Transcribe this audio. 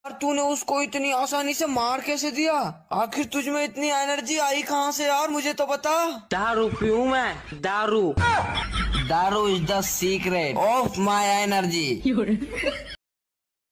तूने उसको इतनी आसानी से मार कैसे दिया? आखिर तुझ में इतनी एनर्जी आई कहाँ से यार, मुझे तो बता। दारू पीऊं मैं, दारू। Daru is the secret of my energy.